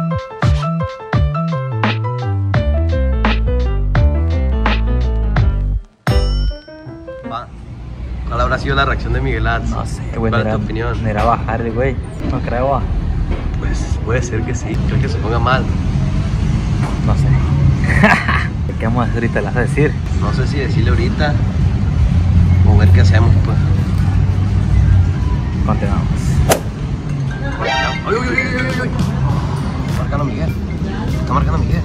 ¿Cuál habrá sido la reacción de Miguel Atz? No sé, güey. ¿Cuál es tu opinión? No era bajar, güey. No creo. Pues puede ser que sí. Creo que se ponga mal. No sé. ¿Qué vamos a hacer ahorita? ¿Le vas a decir? No sé si decirle ahorita o ver qué hacemos, pues. Continuamos. ¡Ay, ay, ay, ay, ay! Está marcando a Miguel. Está marcando a Miguel.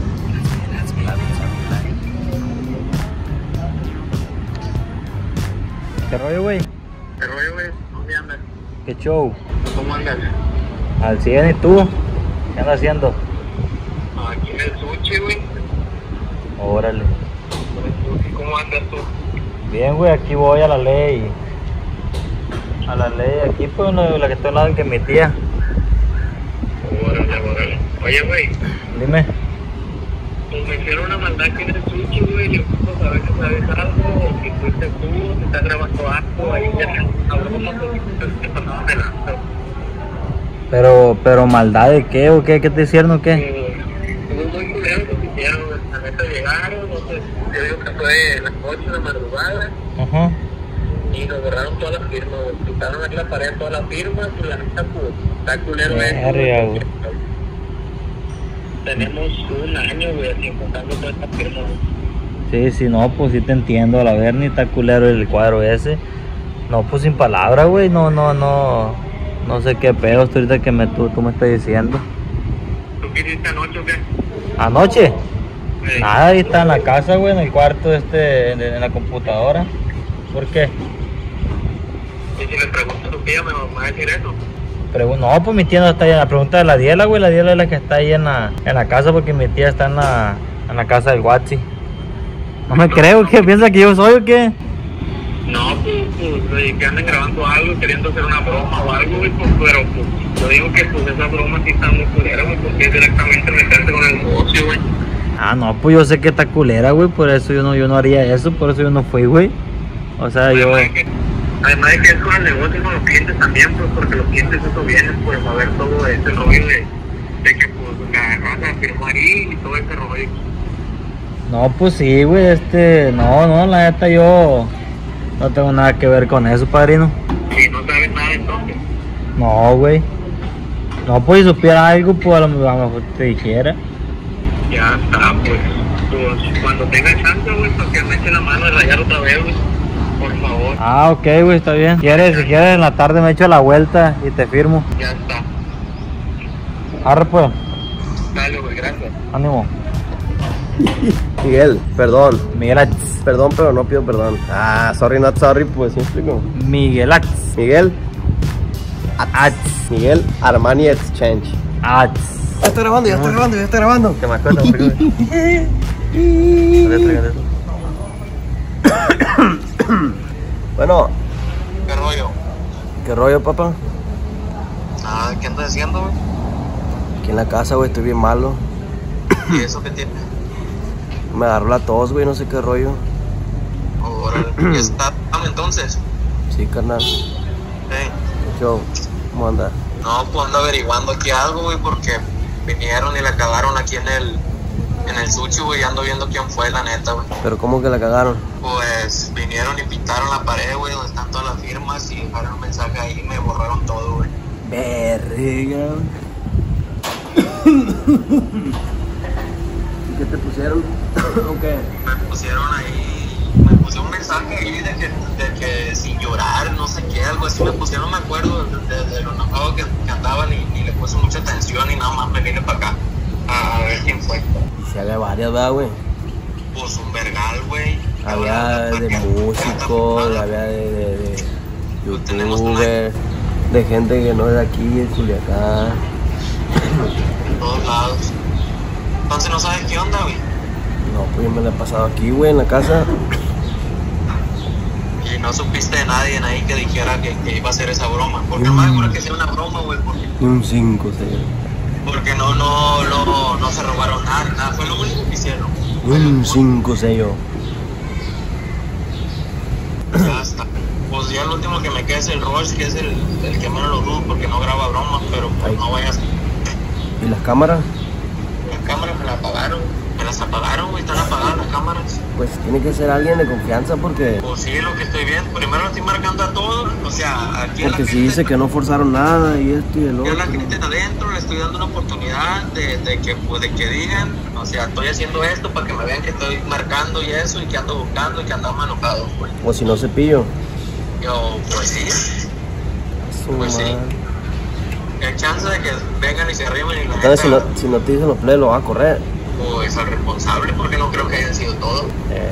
¿Qué rollo, güey? ¿Qué rollo, güey? ¿Dónde andas? ¿Qué show? ¿Cómo andas? Al 100, ¿y tú? ¿Qué andas haciendo? Aquí en el sushi, güey. Órale. ¿Cómo andas tú? Bien, güey, aquí voy a la ley. A la ley, aquí pues la que está al lado de que mi tía. Órale, órale. Oye, güey, Dime. pues me hicieron una maldad aquí en el sushi, güey. Yo quiero saber si sabes algo, o si fuiste tú, si estás grabando algo, ahí ya hablamos te pasaban de lanza. Pero maldad de qué o qué, ¿qué te hicieron o qué? Estuvo muy culero lo que hicieron, güey. La neta llegaron, no sé, yo digo que fue las 8 de la madrugada. Ajá. Y nos borraron todas las firmas, güey. Quitaron aquí la pared todas las firmas y la neta, pues, está culero Verga, eso. güey. Tenemos un año, güey, así contando todas estas firmas, güey. Sí, no, pues sí te entiendo, a la ver, ni está culero el cuadro ese. No, pues sin palabras, güey, no sé qué pedo hasta ahorita que tú me estás diciendo. ¿Tú qué hiciste anoche o qué? ¿Anoche? Sí. Nada, ahí está en la casa, güey, en el cuarto en la computadora. ¿Por qué? Y si le pregunto a tu tía, ¿me va a decir eso? No, pues mi tía no está ahí. La pregunta de la Diela, güey, la Diela es la que está ahí en la casa porque mi tía está en la casa del Guatsi. No me creo, ¿qué? ¿Piensa que yo soy o qué? No, pues, que anden grabando algo, queriendo hacer una broma o algo, güey, pues, pero, pues, yo digo que, pues, esa broma sí está muy culera, güey, porque es directamente meterse con el negocio, güey. Ah, no, pues yo sé que está culera, güey, por eso yo no haría eso, por eso yo no fui, güey. O sea, yo... Además de que es con el negocio y con los clientes también, pues, porque los clientes eso vienen, pues, a ver todo ese rollo de que, pues, la raza firmar ahí y todo ese rollo. No, pues sí, güey, no, la neta yo no tengo nada que ver con eso, padrino. Y no sabes nada entonces. No, güey. No, pues si supiera algo, pues a lo mejor te dijera. Ya está, pues cuando tenga chance, güey, para que me eche la mano de rayar otra vez, güey, por favor. Ah, ok, güey, está bien. Si quieres en la tarde me echo la vuelta y te firmo. Ya está. Arre, pues. Dale, güey, gracias. Ánimo. Miguel, perdón. Miguel Ats. Perdón, pero no pido perdón. Ah, sorry, not sorry, pues, ¿sí me explico? Miguel Ats. Miguel. Ats. Miguel Armani Exchange. Ats. Ya está grabando, ya está grabando, ya está grabando. ¿Qué me acuerdo? Bueno, ¿Qué rollo? ¿qué rollo, papá? Nada, ¿qué andas haciendo, güey? Aquí en la casa, güey, estoy bien malo. ¿Y eso qué tiene? Me agarró la tos, güey, no sé qué rollo. Órale, ¿ya está entonces? Sí, carnal. Yo, ¿cómo anda? No, pues ando averiguando aquí algo, güey, porque vinieron y la cagaron aquí en el sushi, güey, ando viendo quién fue, la neta, güey. ¿Pero cómo que la cagaron? Pues vinieron y pintaron la pared, güey, donde están todas las firmas y dejaron un mensaje ahí y me borraron todo, güey. Verga. ¿Y qué te pusieron? ¿O qué? Me pusieron un mensaje ahí de que sin llorar, no sé qué, algo así me pusieron, no me acuerdo de lo enojado que andaban y le puse mucha atención y nada más me vine para acá a ver quién fue. Y si había varias, ¿verdad, güey? Pues un vergal, güey. Había de músicos, había de youtuber, de gente que no es de aquí, de Culiacán. De todos lados. Entonces no sabes qué onda, güey. No, pues yo me la he pasado aquí, güey, en la casa. Y no supiste de nadie ahí que dijera que iba a hacer esa broma. Porque no me acuerdo que sea una broma, güey. Un 5, señor. Porque no se robaron nada. Fue lo único que hicieron. Un 5 sello. Ya está. Pues ya lo último que me queda es el Rush, que es el que menos lo dudo porque no graba bromas, pero pues no vayas. ¿Y las cámaras? apagaron. Me las apagaron, güey, están apagadas las cámaras. Pues tiene que ser alguien de confianza porque... Pues sí, lo que estoy viendo. Primero estoy marcando a todos. O sea, aquí a la Porque si gente, dice que no forzaron nada y esto y el aquí a otro. la gente de adentro le estoy dando una oportunidad de que digan, o sea, estoy haciendo esto para que me vean que estoy marcando y eso, y que ando buscando y que andamos enojados, güey. O si no cepillo. Yo, pues sí, Su Pues sí. madre. hay chance de que vengan y se arrimen y la Entonces neta, si no te dicen los plebes lo va a correr. pues al responsable, porque no creo que hayan sido todos.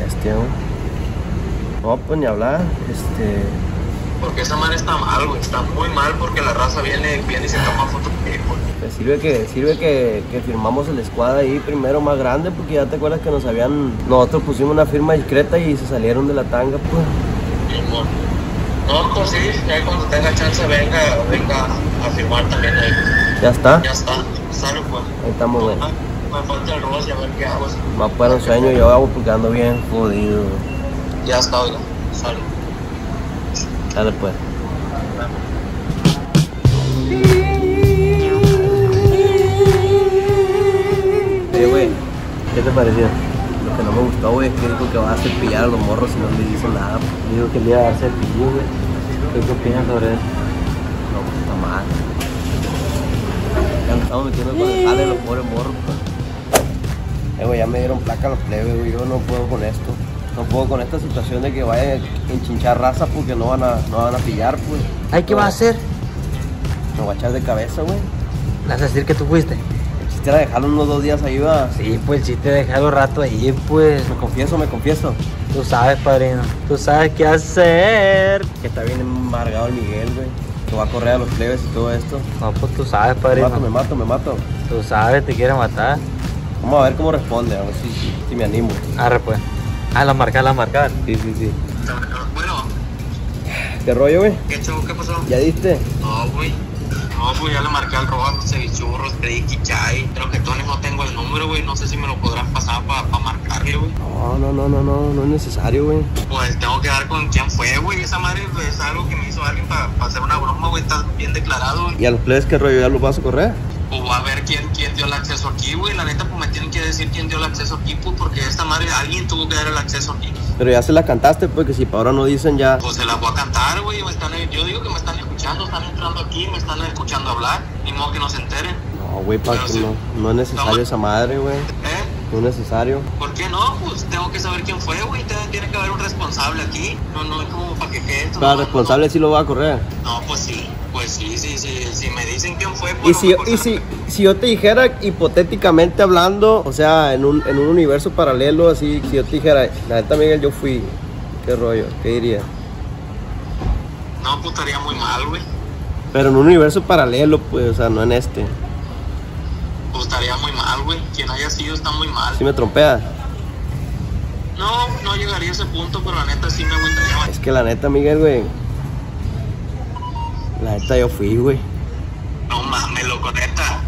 No, pues ni hablar. Porque esa madre está mal, güey, está muy mal porque la raza viene y se toma fotos de pues. Pues sirve que firmamos el squad ahí primero más grande, porque ya te acuerdas que nosotros pusimos una firma discreta y se salieron de la tanga, pues. No, pues sí, ya cuando tenga chance venga a firmar también ahí. Ya está. Ya está, sale pues. Ahí estamos, güey. Me falta el roce, a ver qué hago. Más para un sueño yo hago porque ando bien jodido. Ya está, oiga, sale. Dale pues. Güey, ¿Qué te pareció? lo que no me gustó, güey, es que dijo que va a cepillar a los morros si no les dicen nada. Digo que le iba a dar cepillo, güey. ¿Qué opinas sobre eso? No, pues está mal. Ya me estamos metiendo con el jale de los pobres morros, pues. Güey, ya me dieron placa a los plebes, güey. Yo no puedo con esto. No puedo con esta situación de que vayan a enchinchar raza porque no van a pillar, pues. Ay, ¿qué vas a hacer? Me voy a echar de cabeza, güey. ¿Le vas a decir que tú fuiste? El chiste era dejarlo unos 2 días ahí, va. Sí, pues sí te dejé un rato ahí, pues. Me confieso. Tú sabes, padrino. Tú sabes qué hacer. Que está bien embargado el Miguel, güey. Que va a correr a los plebes y todo esto. No, pues tú sabes, padrino. Me mato. Tú sabes, te quiere matar. Vamos a ver cómo responde, a ver si me animo. Arre, pues. Ah, la marcar. Sí. Bueno, ¿Qué rollo, güey? ¿qué chavo? ¿Qué pasó? ¿Ya diste? No, güey, ya le marqué al Roa, cevichurros, Ricky, Chai. Creo que Tony no tengo el número, güey. No sé si me lo podrán pasar para marcarle, güey. No es necesario, güey. Pues tengo que dar con quién fue, güey. Esa madre es algo que me hizo alguien para hacer una broma, güey. Está bien declarado, güey. ¿Y a los plebes qué rollo? ¿Ya los vas a correr? O a ver quién dio el acceso aquí, güey. La neta, pues me tienen que decir quién dio el acceso aquí, pues porque esta madre, alguien tuvo que dar el acceso aquí. Pero ya se la cantaste, pues, que si para ahora no dicen ya. Pues se las voy a cantar, güey. Yo digo que me están escuchando, están entrando aquí, me están escuchando hablar. Ni modo que no se enteren. No, güey, para Pero que sí. no es necesario esa madre, güey. ¿Eh? No es necesario. ¿Por qué no? Pues tengo que saber quién fue, güey. Tiene que haber un responsable aquí. No es como para que quede esto. Para no, responsable sí lo va a correr. No, pues sí. Pues sí. Si me dicen quién fue, pues. Si yo te dijera, hipotéticamente hablando, o sea, en un universo paralelo, así, si yo te dijera, la neta, Miguel, yo fui. ¿Qué rollo? ¿Qué dirías? No, pues estaría muy mal, güey. Pero en un universo paralelo, pues, o sea, no en este. Pues estaría muy mal, güey. Quien haya sido está muy mal. ¿Sí me trompeas? No llegaría a ese punto, pero la neta sí me agüitaría. Es que la neta, Miguel, güey. La neta, yo fui, güey. No mames, loco, neta.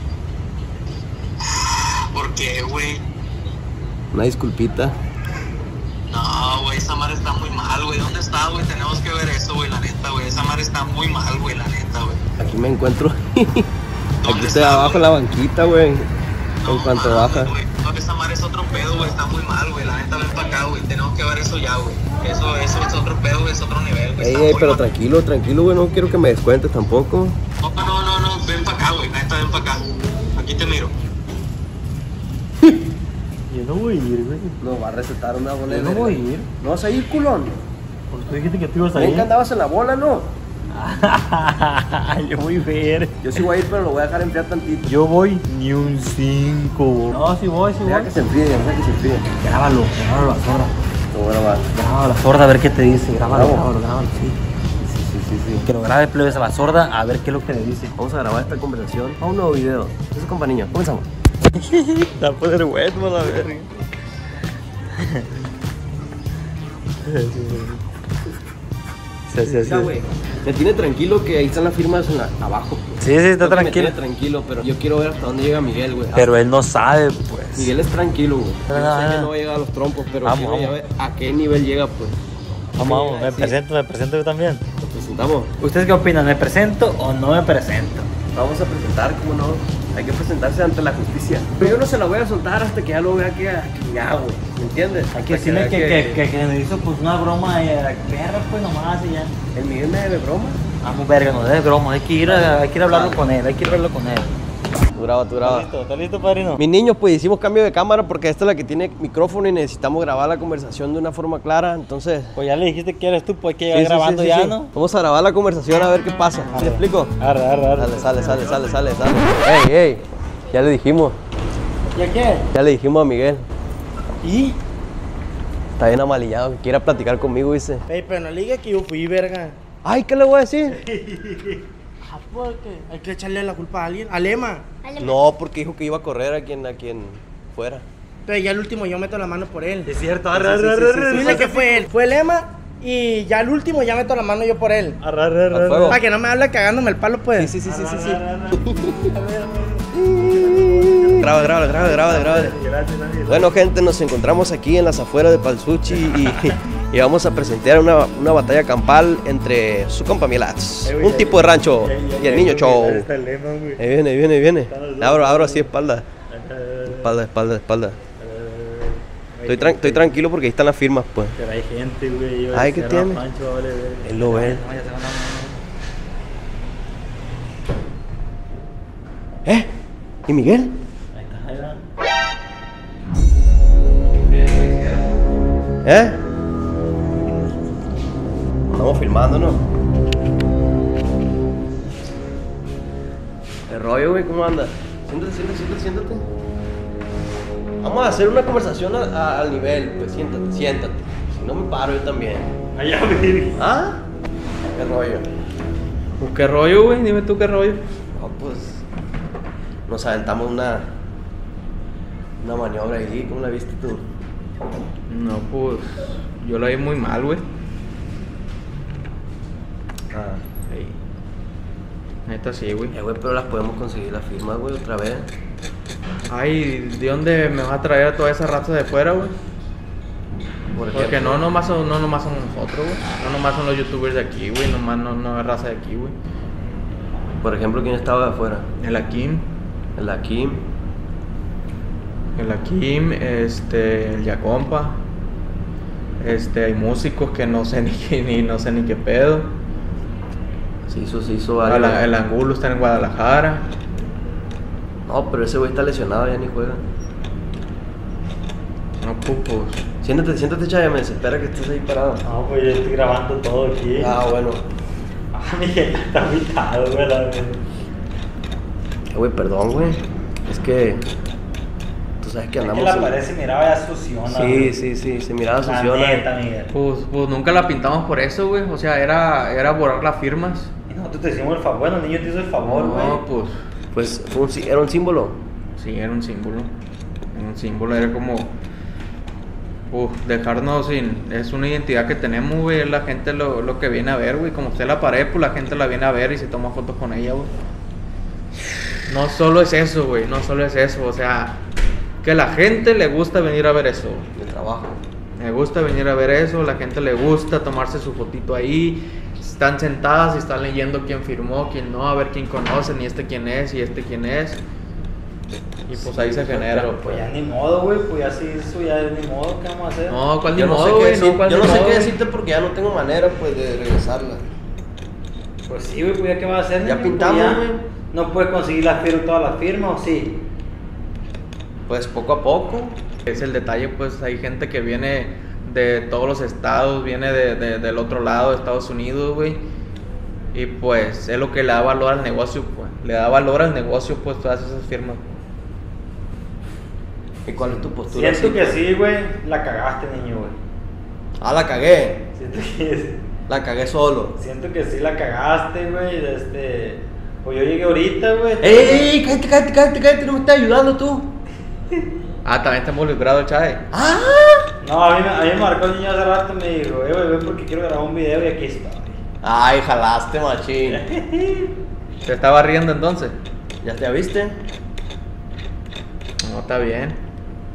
¿Por qué, güey? Una disculpita. No, güey, esa madre está muy mal, güey. ¿Dónde está, güey? Tenemos que ver eso, güey, la neta, güey. Esa madre está muy mal, güey, la neta, güey. Aquí me encuentro. Aquí estoy está, abajo en la banquita, güey. En cuanto mames, baja. güey. No, esa madre es otro pedo, güey. Está muy mal, güey. La neta, ven para acá, güey. Tenemos que ver eso ya, güey. Eso es otro pedo, güey. Es otro nivel, güey. Ey, pero tranquilo, güey. No quiero que me descuentes tampoco. No. Ven para acá, güey. La neta, ven para acá. Aquí te miro. Yo no voy a ir, güey. No, va a recetar una bola. Yo no voy a ir. ¿No vas a ir, culón? Porque tú dijiste que tú ibas a Ven ir. que andabas en la bola, ¿no? Yo voy a ver. Yo sí voy a ir, pero lo voy a dejar enfriar tantito. Yo voy ni un 5. No, sí voy. Deja que se enfríe, Grábalo a la sorda. Lo voy a grabar. Grábalo a la sorda a ver qué te dice. Grábalo, ¿Grabo? sí. Sí. Que lo grabe plebes a la sorda a ver qué es lo que le dice. Vamos a grabar esta conversación a un nuevo video. Eso, compañía. Comenzamos. La poder bueno, la verga. Sí. Ya, güey. Me tiene tranquilo que ahí están las firmas abajo. Sí, está Creo que me tranquilo. tiene tranquilo, pero yo quiero ver hasta dónde llega Miguel, güey. Pero él no sabe, pues. Miguel es tranquilo, güey. Yo No, sé que no. no va a llegar a los trompos, pero Vamos, quiero ya vamos. ver a qué nivel llega, pues. Vamos, me Sí. presento yo también. Nos presentamos. ¿Ustedes qué opinan? ¿Me presento o no me presento? Vamos a presentar, ¿cómo no? Hay que presentarse ante la justicia. Pero yo no se la voy a soltar hasta que ya lo vea que ya, güey. ¿Me entiendes? Hay que decirle que nos hizo pues una broma de perra, pues nomás y ya. El Miguel me debe broma. Vamos, verga, no es broma, hay que ir a hablarlo con él, hay que ir a hablarlo con él. Tú graba. ¿Estás listo, padrino? Mis niños, pues hicimos cambio de cámara porque esta es la que tiene micrófono y necesitamos grabar la conversación de una forma clara, entonces... Pues ya le dijiste que eres tú, pues hay que llegar grabando sí, ya, sí. ¿no? Vamos a grabar la conversación a ver qué pasa. ¿Sí le explico? Arre. Sale. Ey, ya le dijimos. ¿Ya qué? Ya le dijimos a Miguel. ¿Y? Está bien amalillado, que quiera platicar conmigo, dice. Ey, pero no le diga que yo fui, verga. Ay, ¿qué le voy a decir? Ah, ¿por qué? Hay que echarle la culpa a alguien. A Lema. No, porque dijo que iba a correr a quien fuera. Pero ya el último yo meto la mano por él. Es cierto, Dile que fue él. Fue Lema y ya el último ya meto la mano yo por él. Arre. Al fuego. Para que no me hable cagándome el palo, pues. Sí. Graba. Gracias. Bueno, gente, nos encontramos aquí en las afueras de Palsuchi y vamos a presentar una batalla campal entre su compa Milats, un tipo de rancho, y el niño Chow. Ahí viene. Abro así espalda. Estoy tranquilo porque ahí están las firmas, pues. Pero hay gente, güey. Ay, ¿qué tiene? Él lo ve. ¿Y Miguel? Estamos filmando, ¿no? El rollo, güey, ¿cómo anda? Siéntate. Vamos a hacer una conversación al nivel, pues siéntate. Si no me paro yo también. Allá, güey. ¿Ah? ¿Qué rollo? Pues qué rollo, güey, dime tú qué rollo. No, pues nos aventamos una maniobra ahí, ¿cómo la viste tú? No, pues yo la vi muy mal, güey. Ah, Ey. Neta sí, güey. güey, pero las podemos conseguir las firmas, güey, otra vez. Ay, ¿de dónde me vas a traer a toda esa raza de fuera, güey? Porque no nomás son nosotros, güey. No nomás son los youtubers de aquí, güey. Nomás no es raza de aquí, güey. Por ejemplo, ¿quién estaba de afuera? El Akim, El Akim. el Yacompa. Hay músicos que no sé ni qué pedo. Se hizo algo. El Angulo está en Guadalajara. No, pero ese güey está lesionado, ya ni juega. No, pues. Siéntate, Chaya, me desespera que estés ahí parado. No, pues yo estoy grabando todo aquí. Ah, bueno. Miguel está invitado, güey, la verdad. Güey, perdón, güey. Es que tú sabes que andamos. Es que la pared se miraba ya suciona. Sí, se miraba La suciona. neta, Miguel. Pues nunca la pintamos por eso, güey. O sea, era borrar las firmas. Y nosotros te hicimos el favor, bueno, el niño te hizo el favor, güey. No, pues. Pues era un símbolo. Sí, era un símbolo. Era como. Dejarnos sin. Es una identidad que tenemos, güey. Es la gente lo que viene a ver, güey. Como usted la pared, pues la gente la viene a ver y se toma fotos con ella, güey. No solo es eso, güey. O sea, que la gente le gusta venir a ver eso. De trabajo. Me gusta venir a ver eso. La gente le gusta tomarse su fotito ahí. Están sentadas y están leyendo quién firmó, quién no, a ver quién conocen, y quién es, y quién es. Y pues ahí se genera. Pero, Pues ya ni modo, güey, pues ya sí, eso ya es ni modo, ¿qué vamos a hacer? No, ¿cuál ni Yo no modo, sé qué güey? decir- ¿Cuál yo ni no sé modo, qué güey? decirte porque ya no tengo manera, pues, de regresarla. Pues sí, güey, pues ya qué va a hacer, Ya niño? pintamos, Pues güey. No puedes conseguir todas las firmas, ¿o sí? Pues poco a poco. Es el detalle, pues hay gente que viene de todos los estados, viene del otro lado de Estados Unidos, güey. Y pues es lo que le da valor al negocio, pues. Le da valor al negocio, pues, todas esas firmas. ¿Y cuál es tu postura? Siento que sí, güey, la cagaste, niño, güey. Ah, la cagué. La cagué solo. Siento que sí la cagaste, güey, pues yo llegué ahorita, güey. ¡Ey! Cállate, no me estás ayudando tú. Ah, también está involucrado el Chai. ¡Ah! No, a mí me marcó el niño hace rato y me dijo, güey, ven porque quiero grabar un video y aquí estoy. Ay, jalaste, machín. ¿Te estaba riendo entonces? ¿Ya te viste? No, está bien.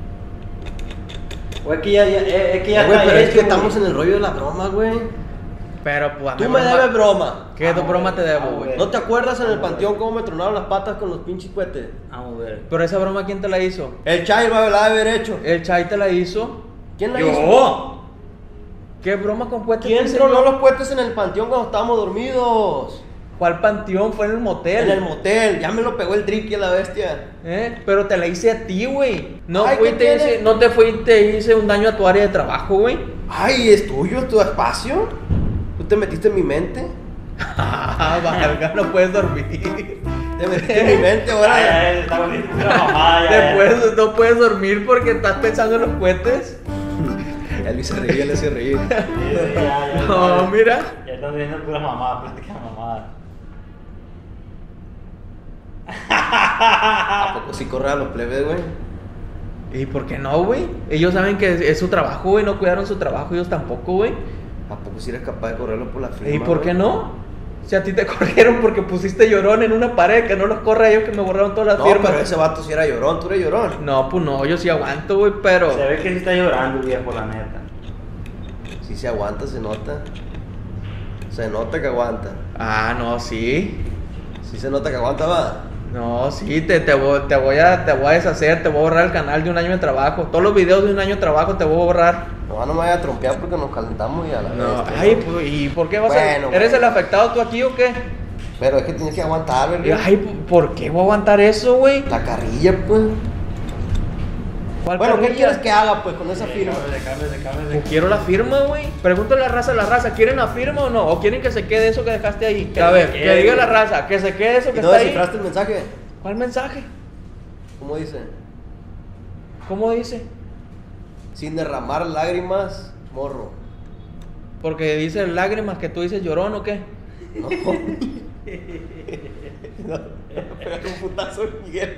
O es que ya Güey, está pero es hecho, que güey. estamos en el rollo de la broma, güey. Pero pues a mí Tú me debes broma. ¿Qué broma te debo, Vamos, güey? ¿No te acuerdas en el panteón cómo me tronaron las patas con los pinches cohetes? Vamos a ver. Pero esa broma, ¿quién te la hizo? El Chay la debe haber hecho. El Chay te la hizo. ¿Quién la hizo? ¡Yo! ¿Qué broma con cohetes? ¿Quién te hice tronó yo? los cohetes en el panteón cuando estábamos dormidos? ¿Cuál panteón? Fue en el motel. En el motel, ya me lo pegó el Dricky a la bestia. Pero te la hice a ti, güey. No Ay, fui y ¿qué te tiene? hice, no te fui y te hice un daño a tu área de trabajo, güey. Ay, ¿es tuyo tu espacio? ¿Tú te metiste en mi mente? Ah, valga, no puedes dormir. Te metiste en mi mente ahora. Está bonito, pura mamada. Después no puedes dormir porque estás pensando en los cohetes. Él se reía, él se reía. No, mira. Ya están viendo pura mamada, plática mamada. ¿A poco sí corre a los plebes, güey? ¿Y por qué no, güey? Ellos saben que es su trabajo, güey. No cuidaron su trabajo, ellos tampoco, güey. ¿A poco sí eres capaz de correrlo por la firma? ¿Y por güey? qué no? Si a ti te corrieron porque pusiste llorón en una pared, que no los corre a ellos que me borraron todas las No, firmas. pero ese vato sí era llorón, tú eres llorón. No, pues no, yo sí aguanto, güey, pero... Se ve que sí está llorando, viejo, la neta. Sí se aguanta, se nota. Se nota que aguanta. Ah, no, sí. Sí se nota que aguanta, va. No, sí, te voy a deshacer, te voy a borrar el canal de un año de trabajo. Todos los videos de un año de trabajo te voy a borrar. No me vaya a trompear porque nos calentamos y a la No, bestia, ay, ¿no? pues, ¿y por qué vas Bueno, a...? ¿Eres güey. el afectado tú aquí o qué? Pero es que tienes que aguantar, ¿verdad? Ay, ¿por qué voy a aguantar eso, güey? La carrilla, pues. ¿Cuál Bueno, ¿qué carrilla? quieres que haga, pues, con esa firma? Pues quiero la firma, güey. Pregúntale a la raza, ¿quieren la firma o no? ¿O quieren que se quede eso que dejaste ahí? Que A se ver, quede, que diga güey. la raza, que se quede eso ¿Y que no está ahí. descifraste el mensaje? ¿Cuál mensaje? ¿Cómo dice? ¿Cómo dice? Sin derramar lágrimas, morro. Porque dice lágrimas que tú dices llorón o qué. No. No, pegar un putazo, Miguel.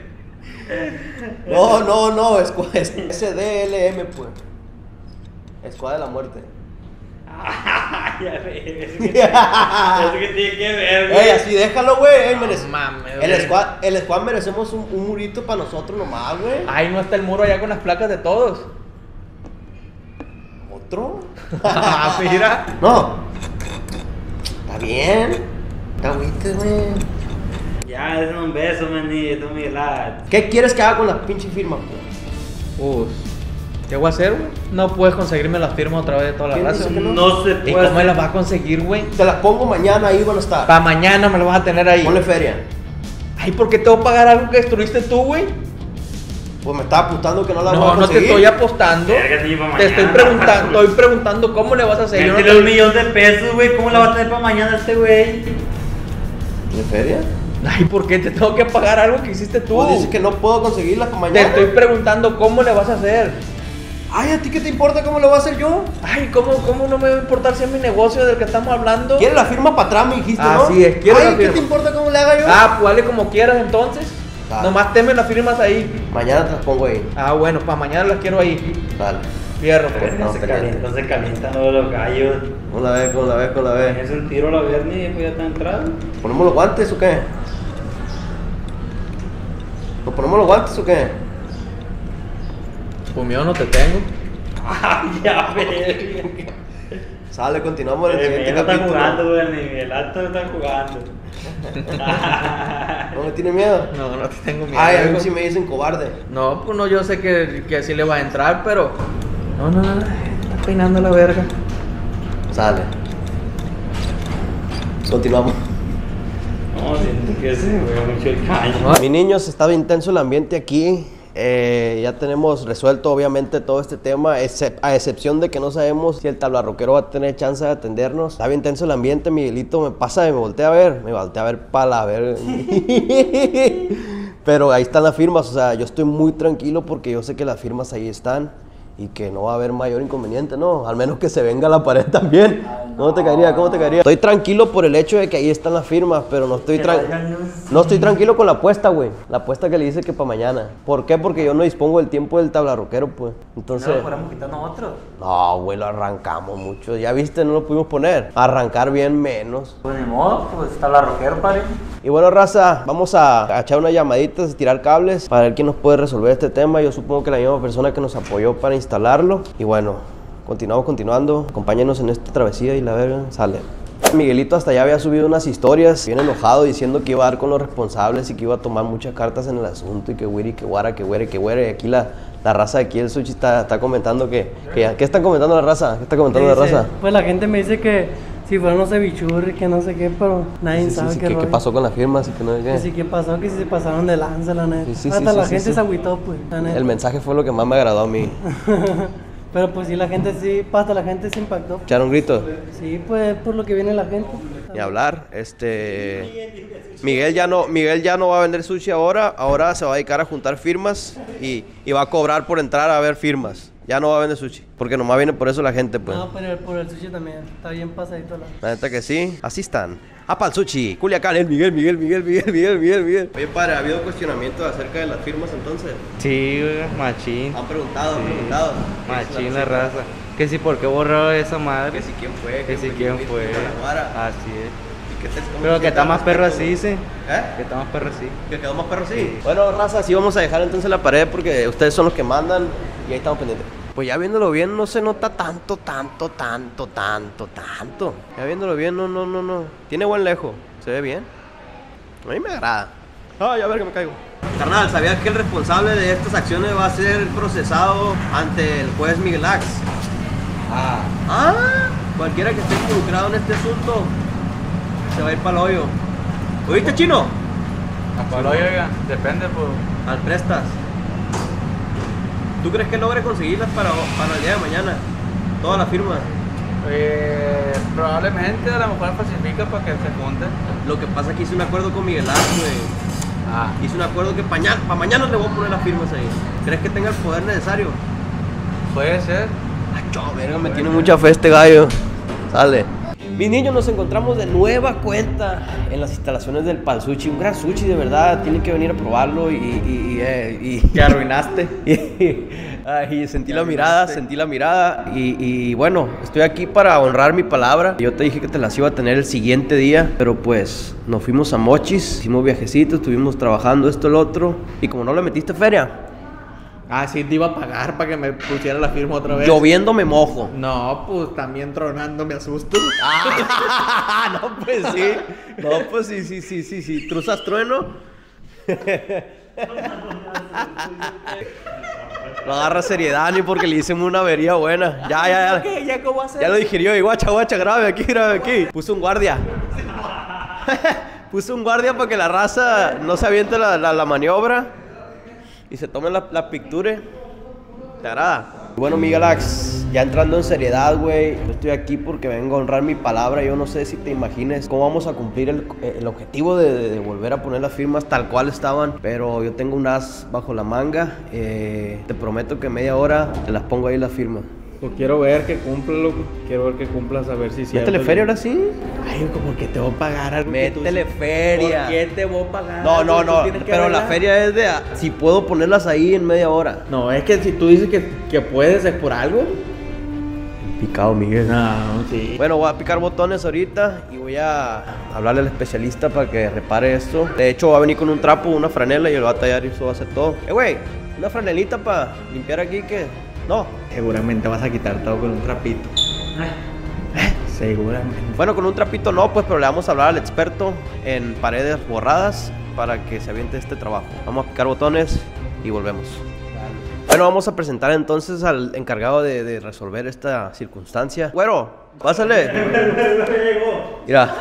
No, es SDLM, pues. Escuadra de la muerte. Ya ves. Eso que tiene que ver, güey. Ey, así déjalo, güey. No mames, El squad merecemos un murito para nosotros nomás, güey. Ahí no está el muro allá con las placas de todos. ¿Otro? Ah, mira. No. Está bien. Está agüite, güey. Ya, es un beso, manito, Miguelad. ¿Qué quieres que haga con la pinche firma, pues? ¿Qué voy a hacer, güey? No puedes conseguirme las firmas otra vez de toda la ¿Quién raza. dice que no? No se ¿Y puede. cómo me las vas a conseguir, güey? Te las pongo mañana, ahí van a estar. Para mañana me lo vas a tener ahí. Ponle feria. Ay, ¿por qué te voy a pagar algo que destruiste tú, güey? Pues me estaba apostando que no la voy a No, no te conseguir. estoy apostando. Verga, sí, pa' Te estoy mañana. estoy preguntando cómo le vas a hacer. Yo no Métele te- $1 millón de pesos, güey. ¿Cómo la va a tener para mañana este güey? ¿De feria? Ay, ¿por qué te tengo que pagar algo que hiciste tú? Pues dices que no puedo conseguirla para Te mañana. estoy preguntando cómo le vas a hacer. Ay, ¿a ti qué te importa cómo lo voy a hacer yo? Ay, ¿cómo no me va a importar si es mi negocio del que estamos hablando? ¿Quieres la firma para atrás, me dijiste, no? Así es, quiero Ay, la ¿qué firma. te importa cómo le haga yo? Ah, pues dale como quieras entonces. Dale. Nomás teme las firmas ahí. Mañana te las pongo ahí. Ah, bueno, para mañana las quiero ahí. Dale. Fierro, pues. No, No se calientan los gallos. ¿Cómo la ves? ¿Cómo la ves? ¿Cómo la ves? Es un tiro a la Bernie y después ya está entrado. ¿Ponemos los guantes o qué? ¿Nos ponemos los guantes o qué? Pues mío no te tengo. Ay, ya ves. Sale, continuamos en el siguiente No está capítulo. jugando, Bernie. El alto está jugando. ¿No me tiene miedo? No, no te tengo miedo. Ay, a mí hijo. sí me dicen cobarde. No, pues no, yo sé que sí le va a entrar, pero. No, está peinando la verga. Sale. Continuamos. No, siento que se ve mucho el caño. Mi niños, estaba intenso el ambiente aquí. Ya tenemos resuelto obviamente todo este tema, a excepción de que no sabemos si el tablarroquero va a tener chance de atendernos. Está bien tenso el ambiente, Miguelito me pasa y me voltea a ver para ver. Pero ahí están las firmas, o sea, yo estoy muy tranquilo porque yo sé que las firmas ahí están y que no va a haber mayor inconveniente, ¿no? Al menos que se venga a la pared también. ¿Cómo te caería? ¿Cómo te caería? Estoy tranquilo por el hecho de que ahí están las firmas, pero no estoy tranquilo con la apuesta, güey. La apuesta que le dice que para mañana. ¿Por qué? Porque yo no dispongo del tiempo del tablarroquero, pues. Entonces... No lo podemos quitar nosotros. No, güey, lo arrancamos mucho. Ya viste, no lo pudimos poner. Arrancar bien menos. Pues ni modo, pues está la roquero, padre. Y bueno, raza, vamos a echar unas llamaditas, tirar cables para ver quién nos puede resolver este tema. Yo supongo que la misma persona que nos apoyó para instalarlo. Y bueno, continuando. Acompáñenos en esta travesía y la verga, sale. Miguelito hasta ya había subido unas historias, bien enojado, diciendo que iba a dar con los responsables y que iba a tomar muchas cartas en el asunto y que güiri, que guara, que güere, que güere. Y aquí la raza de aquí, el Sushi, está comentando que ¿qué están comentando la raza? ¿Qué está comentando la raza? Pues la gente me dice que si fueron los cevichurri, que no sé qué, pero nadie sabe qué ¿Qué pasó con las firmas? Y que no sé qué. Que sí, ¿qué pasó? Que sí se pasaron de lanza, la neta. Hasta la gente se agüitó, pues, la neta. El mensaje fue lo que más me agradó a mí. Pero pues sí, la gente sí, hasta la gente se impactó. ¿Echaron grito? Sí, pues por lo que viene la gente. Ni hablar, Miguel ya no va a vender sushi ahora se va a dedicar a juntar firmas y va a cobrar por entrar a ver firmas. Ya no va a vender sushi, porque nomás viene por eso la gente, pues. No, pero por el sushi también, está bien pasadito la neta que sí, así están. Para el sushi, Culiacán, el Miguel. Oye, padre, ¿ha habido cuestionamiento acerca de las firmas entonces? Sí, machín. Han preguntado. Machín la raza. Que si por qué borró esa madre. Que si quién fue. Que si quién fue. Así es. Pero que está más perro así, sí. Que está más perro así. Que quedó más perro así. Bueno, raza, sí vamos a dejar entonces la pared porque ustedes son los que mandan y ahí estamos pendientes. Pues ya viéndolo bien no se nota tanto. Ya viéndolo bien, no. Tiene buen lejo, se ve bien. A mí me agrada. Ay, a ver que me caigo. Carnal, ¿sabías que el responsable de estas acciones va a ser procesado ante el juez Miguel Ax? Cualquiera que esté involucrado en este asunto se va a ir para el hoyo. ¿Oíste, chino? Para el hoyo, oiga, depende, pues. Al prestas. ¿Tú crees que logre conseguirlas para el día de mañana? Todas las firmas. Probablemente a lo mejor falsifica para que se junten. Lo que pasa es que hice un acuerdo con Miguel Ax, güey. Hice un acuerdo que para mañana le voy a poner las firmas ahí. ¿Crees que tenga el poder necesario? Puede ser. Verga, me tiene mucha fe este gallo. Sale. Mis niños, nos encontramos de nueva cuenta en las instalaciones del Pal Sushi. Un gran sushi, de verdad. Tienen que venir a probarlo y que arruinaste. Y sentí la mirada. Y bueno, estoy aquí para honrar mi palabra. Yo te dije que te las iba a tener el siguiente día, pero pues nos fuimos a Mochis, hicimos viajecitos, estuvimos trabajando esto, el otro. Y como no le metiste feria. Sí, te iba a pagar para que me pusiera la firma otra vez. Lloviendo me mojo. No, pues también tronando me asusto. No, pues sí. No, pues sí. ¿Truzas trueno? No agarra seriedad ni porque le hicimos una avería buena. Ya. ¿Ya cómo hacer? Ya lo digirió. Y guacha, grabe aquí. Puse un guardia. Puse un guardia para que la raza no se aviente la maniobra y se tomen la picture. ¿Te agrada? Bueno, Miguel Ax, ya entrando en seriedad, güey. Yo estoy aquí porque vengo a honrar mi palabra. Yo no sé si te imagines cómo vamos a cumplir el objetivo de volver a poner las firmas tal cual estaban. Pero yo tengo un as bajo la manga. Te prometo que en media hora te las pongo ahí las firmas. Pues quiero ver que cumpla, loco. Quiero ver que cumplas, a ver si sí. Métele feria ahora sí. Ay, como que te voy a pagar algo. Métele feria. ¿Por qué te voy a pagar? No. Pero la feria es de si puedo ponerlas ahí en media hora. No, es que si tú dices que puedes, es por algo. Picado, Miguel. No, sí. Bueno, voy a picar botones ahorita y voy a hablarle al especialista para que repare esto. De hecho, va a venir con un trapo, una franela y lo va a tallar y eso va a hacer todo. Güey, una franelita para limpiar aquí que... No. Seguramente vas a quitar todo con un trapito. Seguramente. Bueno, con un trapito no, pues, pero le vamos a hablar al experto en paredes borradas para que se aviente este trabajo. Vamos a picar botones y volvemos. Bueno, vamos a presentar entonces al encargado de resolver esta circunstancia. Güero, pásale. Mira.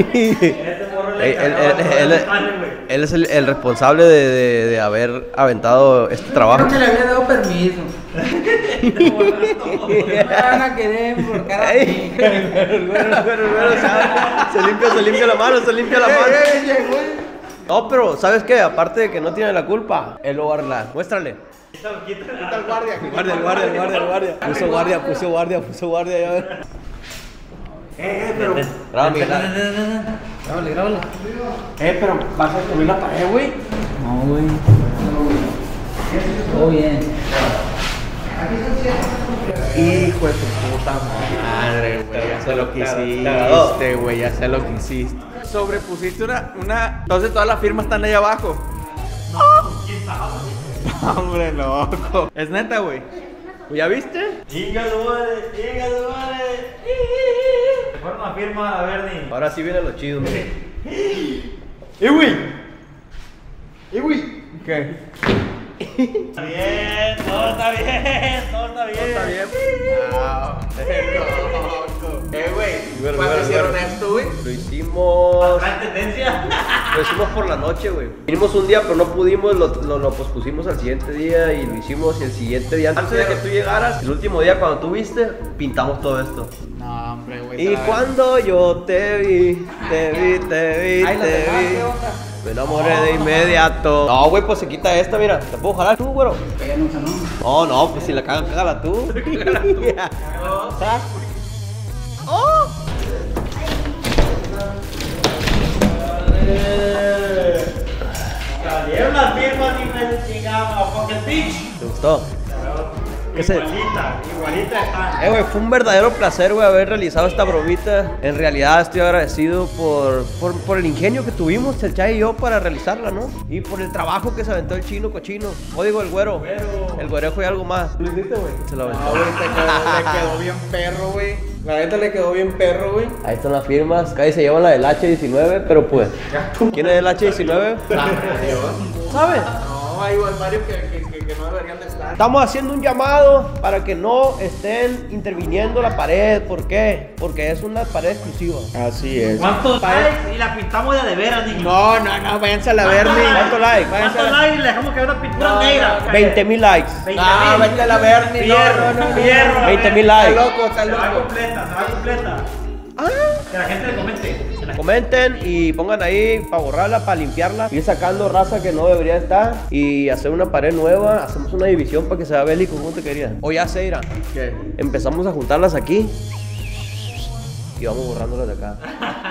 Él es el responsable de haber aventado este trabajo. No le había dado permiso. Van a querer por cara. Se limpia la mano. No, pero ¿sabes qué? Aparte de que no tiene la culpa, él lo va a arreglar. Muéstrale. Quita el guardia. Puso guardia, ya ver. Pero. Grábame. Grábale. Pero vas a destruir la pared, güey. No, güey. Todo bien. Hijo de tu puta madre, güey. Ya sé lo que hiciste, güey. Ya sé lo que hiciste. Sobrepusiste una. Entonces todas las firmas están ahí abajo. No, ¿quién sabe? Hombre, loco. Es neta, güey. ¿Ya viste? Chinga su madre. Se fueron a firma a Bernie. Ahora sí viene lo chido, mire. güey. ¿Qué? Está bien, todo está bien. ¿Está bien? Ah, loco. Güey, Bueno, ¿cuándo bueno, hicieron bueno. esto, güey? Lo hicimos. ¿Está en tendencia? Lo hicimos por la noche, güey. Vinimos un día, pero no pudimos, lo pospusimos al siguiente día y lo hicimos. Y el siguiente día, antes de que tú llegaras, el último día cuando tú viste, pintamos todo esto. No, hombre, güey. Y cuando yo te vi. Ahí lo dejaste, otra. Me enamoré de inmediato. No, güey, pues se quita esta, mira. ¿Te puedo jalar tú, güero? No, pues si la cagan, cágala tú. ¡Oh! Salieron las firmas y me chingaba. Pocket Beach. ¿Te gustó? ¿Qué se- Igualita está. Güey, fue un verdadero placer, güey, haber realizado esta bromita. En realidad estoy agradecido por el ingenio que tuvimos, el Chay y yo, para realizarla, ¿no? Y por el trabajo que se aventó el chino cochino. O digo, el güero. El güerejo y algo más. ¿Lo hiciste, güey? Se lo aventó. No, güey, le quedó bien perro, güey. La neta le quedó bien perro, güey. Ahí están las firmas. Casi se llevan la del H19, pero pues. ¿Quién es el H19? ¿Sabes? No, hay varios que no deberían de estar. Estamos haciendo un llamado para que no estén interviniendo la pared. ¿Por qué? Porque es una pared exclusiva. Así es. ¿Cuántos likes? Y la pintamos de veras, niño. No, váyanse a la Bernie. ¿Cuántos likes? ¿Cuántos likes? Le dejamos que haga una pintura negra. 20,000 likes. 20,000. vete a la Bernie. No. Fierro. 20,000 Está likes. loco, está Se va loco. completa, se va completa. Que la gente le comente. Comenten y pongan ahí para borrarla, para limpiarla, ir sacando raza que no debería estar y hacer una pared nueva. Hacemos una división para que se vea bélico. ¿Cómo te querías? O ya se irá. ¿Qué? Empezamos a juntarlas aquí y vamos borrándolas de acá.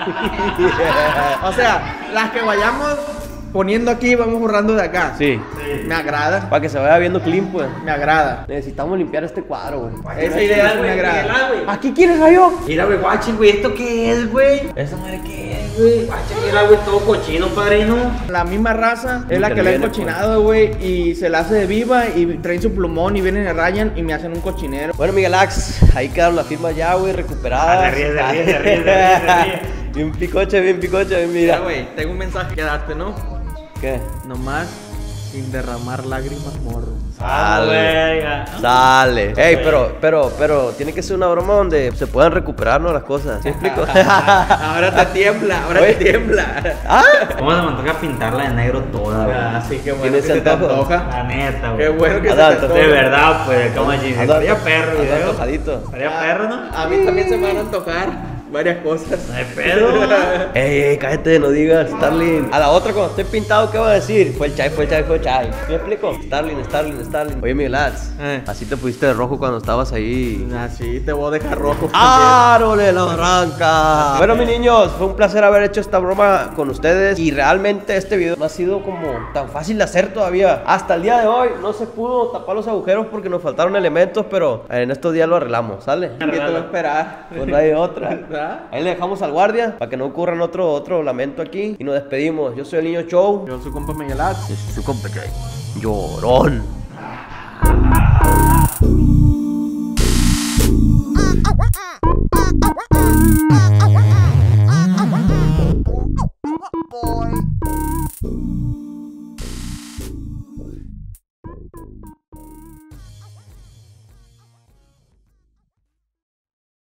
O sea, las que vayamos poniendo aquí, vamos borrando de acá. Sí, Me agrada. para que se vaya viendo clean, pues. Me agrada. Necesitamos limpiar este cuadro, güey. Esa idea me agrada. ¿Aquí quieres rayo? Mira, güey, guachi, güey, ¿esto qué es, güey? ¿Esa madre qué es, güey? Guachi, mira, güey, todo cochino, padrino. La misma raza es la que le han Interviene, cochinado, güey. Y se la hace de viva y traen su plumón y vienen y rayan y me hacen un cochinero. Bueno, Miguel Ax, ahí quedaron las firmas ya, güey, recuperadas. Ah, se ríe. Bien picoche, bien Mira, mira. güey, tengo un mensaje que darte, ¿no? ¿Qué? Nomás sin derramar lágrimas, morro. Sale. Ey, pero tiene que ser una broma donde se puedan recuperar, ¿no? Las cosas. ¿Sí explico? Ahora te tiembla, Oye. ¿Ah? Vamos a mantener a pintarla de negro toda, güey. Así que bueno, ¿Tienes que se te antojo? antoja. La neta, güey. Qué bueno que se te Adelante. antoja. De verdad, pues, como decir, estaría perro, Anda güey. antojadito. Estaría perro, ¿no? A mí también se me van a antojar varias cosas. No hay pedo, güey. Ey, cállate, no digas, Starling. A la otra, cuando esté pintado, ¿qué va a decir? Fue el Chay. ¿Me explico? Starling. Oye, Miguel Ax, así te pusiste de rojo cuando estabas ahí. Así te voy a dejar rojo. ¡Árole la branca! Bueno, mis niños, fue un placer haber hecho esta broma con ustedes. Y realmente este video no ha sido como tan fácil de hacer todavía. Hasta el día de hoy no se pudo tapar los agujeros porque nos faltaron elementos, pero en estos días lo arreglamos, ¿sale? ¿Qué te voy a esperar? Pues no hay otra. ¿Verdad? Ahí le dejamos al guardia para que no ocurran otro lamento aquí. Y nos despedimos. Yo soy el niño Show. Yo soy compa Miguel Ax. Yo soy su compa Jay. Llorón. Ah, ah, ah, ah, ah, ah, ah.